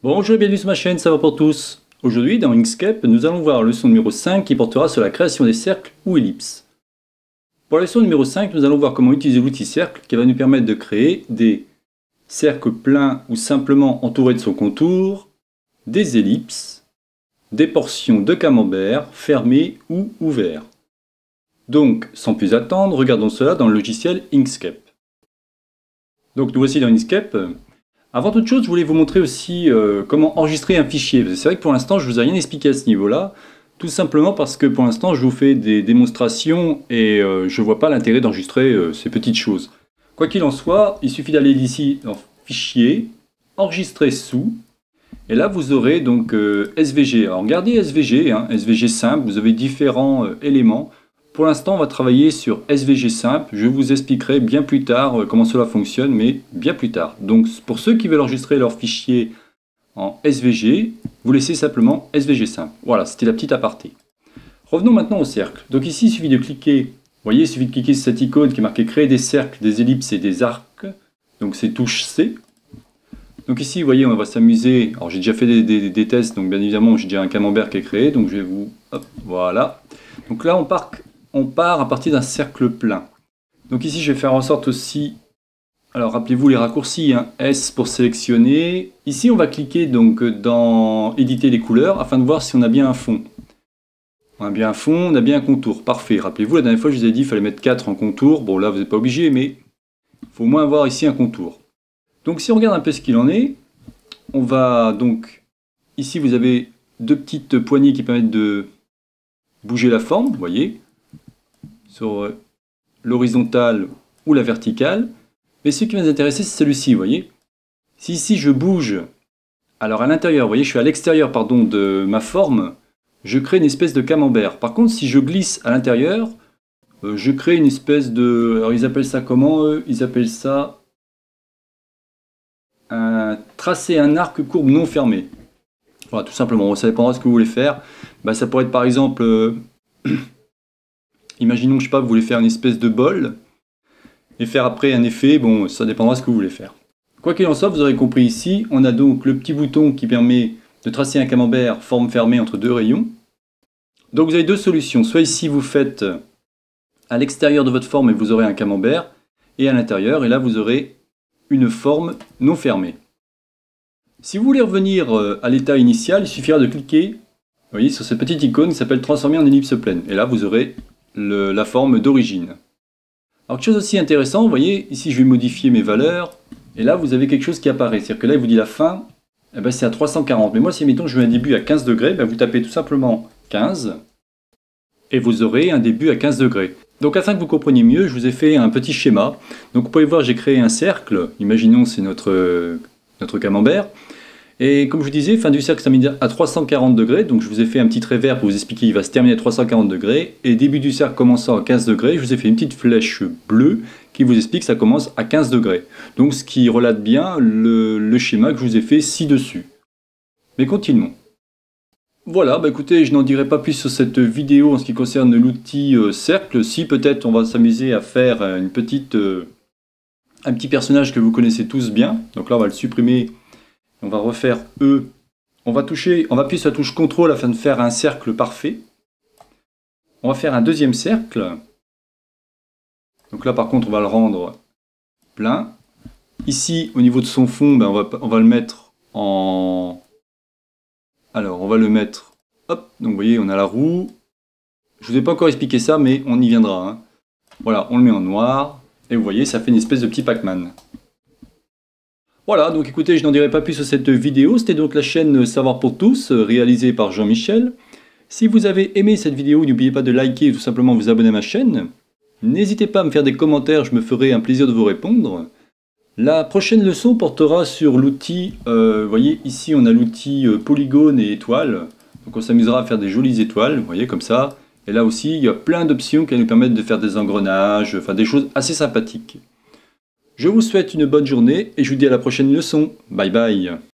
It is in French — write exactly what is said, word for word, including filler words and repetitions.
Bonjour et bienvenue sur ma chaîne Savoir pour tous. Aujourd'hui dans Inkscape, nous allons voir la leçon numéro cinq qui portera sur la création des cercles ou ellipses. Pour la leçon numéro cinq, nous allons voir comment utiliser l'outil cercle qui va nous permettre de créer des cercles pleins ou simplement entourés de son contour, des ellipses, des portions de camembert fermées ou ouvertes. Donc, sans plus attendre, regardons cela dans le logiciel Inkscape. Donc nous voici dans Inkscape. Avant toute chose, je voulais vous montrer aussi euh, comment enregistrer un fichier. C'est vrai que pour l'instant, je ne vous ai rien expliqué à ce niveau-là, tout simplement parce que pour l'instant, je vous fais des démonstrations et euh, je ne vois pas l'intérêt d'enregistrer euh, ces petites choses. Quoi qu'il en soit, il suffit d'aller ici dans Fichier, Enregistrer sous, et là vous aurez donc euh, S V G. Alors regardez S V G, hein, S V G simple, vous avez différents euh, éléments. Pour l'instant, on va travailler sur S V G simple. Je vous expliquerai bien plus tard euh, comment cela fonctionne, mais bien plus tard. Donc, pour ceux qui veulent enregistrer leur fichier en S V G, vous laissez simplement S V G simple. Voilà, c'était la petite aparté. Revenons maintenant au cercle. Donc ici, il suffit de cliquer. Vous voyez, il suffit de cliquer sur cette icône qui est marquée Créer des cercles, des ellipses et des arcs. Donc, c'est touche C. Donc ici, vous voyez, on va s'amuser. Alors, j'ai déjà fait des, des, des tests, donc bien évidemment, j'ai déjà un camembert qui est créé. Donc, je vais vous... Hop, voilà. Donc là, on part... On part à partir d'un cercle plein. Donc ici, je vais faire en sorte aussi... Alors, rappelez-vous les raccourcis, hein, S pour sélectionner. Ici, on va cliquer donc dans Éditer les couleurs afin de voir si on a bien un fond. On a bien un fond, on a bien un contour. Parfait. Rappelez-vous, la dernière fois, je vous ai dit qu'il fallait mettre quatre en contour. Bon, là, vous n'êtes pas obligé, mais il faut au moins avoir ici un contour. Donc, si on regarde un peu ce qu'il en est, on va donc... Ici, vous avez deux petites poignées qui permettent de bouger la forme, vous voyez, sur l'horizontale ou la verticale. Mais ce qui va nous intéresser, c'est celui-ci, vous voyez. Si ici je bouge, alors à l'intérieur, vous voyez, je suis à l'extérieur, pardon, de ma forme, je crée une espèce de camembert. Par contre, si je glisse à l'intérieur, euh, je crée une espèce de... Alors ils appellent ça comment, eux? Ils appellent ça un tracer un arc courbe non fermé. Voilà, tout simplement, ça dépendra de ce que vous voulez faire. Bah, ça pourrait être par exemple... Euh, Imaginons que je sais pas, vous voulez faire une espèce de bol et faire après un effet, bon, ça dépendra de ce que vous voulez faire. Quoi qu'il en soit, vous aurez compris ici, on a donc le petit bouton qui permet de tracer un camembert forme fermée entre deux rayons. Donc vous avez deux solutions, soit ici vous faites à l'extérieur de votre forme et vous aurez un camembert, et à l'intérieur, et là vous aurez une forme non fermée. Si vous voulez revenir à l'état initial, il suffira de cliquer, vous voyez, sur cette petite icône qui s'appelle transformer en ellipse pleine, et là vous aurez Le, la forme d'origine. Alors, quelque chose aussi intéressant, vous voyez, ici je vais modifier mes valeurs, et là vous avez quelque chose qui apparaît, c'est-à-dire que là il vous dit la fin, eh ben, c'est à trois cent quarante, mais moi si mettons je veux un début à quinze degrés, ben, vous tapez tout simplement quinze, et vous aurez un début à quinze degrés. Donc afin que vous compreniez mieux, je vous ai fait un petit schéma. Donc vous pouvez voir, j'ai créé un cercle, imaginons c'est notre, notre camembert, et comme je vous disais, fin du cercle se termine à trois cent quarante degrés, donc je vous ai fait un petit trait vert pour vous expliquer qu'il va se terminer à trois cent quarante degrés, et début du cercle commençant à quinze degrés, je vous ai fait une petite flèche bleue qui vous explique que ça commence à quinze degrés. Donc ce qui relate bien le, le schéma que je vous ai fait ci-dessus. Mais continuons. Voilà, bah écoutez, je n'en dirai pas plus sur cette vidéo en ce qui concerne l'outil euh, cercle. Si peut-être on va s'amuser à faire une petite, euh, un petit personnage que vous connaissez tous bien, donc là on va le supprimer. On va refaire E. On va toucher, on va appuyer sur la touche contrôle afin de faire un cercle parfait. On va faire un deuxième cercle. Donc là par contre on va le rendre plein. Ici au niveau de son fond, ben, on, va, on va le mettre en... Alors on va le mettre... Hop, donc vous voyez on a la roue. Je ne vous ai pas encore expliqué ça mais on y viendra. Hein. Voilà, on le met en noir. Et vous voyez ça fait une espèce de petit Pac-Man. Voilà, donc écoutez, je n'en dirai pas plus sur cette vidéo. C'était donc la chaîne Savoir pour tous, réalisée par Jean-Michel. Si vous avez aimé cette vidéo, n'oubliez pas de liker ou tout simplement vous abonner à ma chaîne. N'hésitez pas à me faire des commentaires, je me ferai un plaisir de vous répondre. La prochaine leçon portera sur l'outil, euh, vous voyez, ici on a l'outil euh, polygone et étoile. Donc on s'amusera à faire des jolies étoiles, vous voyez, comme ça. Et là aussi, il y a plein d'options qui nous permettent de faire des engrenages, enfin des choses assez sympathiques. Je vous souhaite une bonne journée et je vous dis à la prochaine leçon. Bye bye.